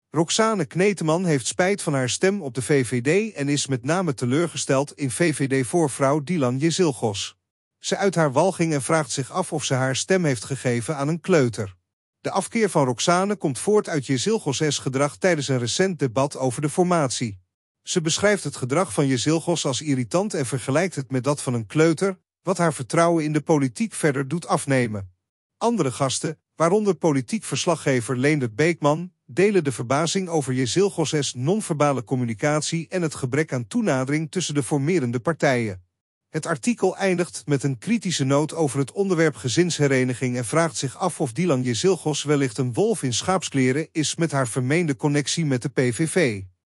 Roxane Kneteman heeft spijt van haar stem op de VVD en is met name teleurgesteld in VVD-voorvrouw Dylan Jezilgus. Ze uit haar walging en vraagt zich af of ze haar stem heeft gegeven aan een kleuter. De afkeer van Roxane komt voort uit Jezilgus' gedrag tijdens een recent debat over de formatie. Ze beschrijft het gedrag van Jezilgus als irritant en vergelijkt het met dat van een kleuter, wat haar vertrouwen in de politiek verder doet afnemen. Andere gasten, waaronder politiek verslaggever Leendert Beekman, delen de verbazing over Jezilgus' non-verbale communicatie en het gebrek aan toenadering tussen de formerende partijen. Het artikel eindigt met een kritische noot over het onderwerp gezinshereniging en vraagt zich af of Dylan Jezilgus wellicht een wolf in schaapskleren is met haar vermeende connectie met de PVV.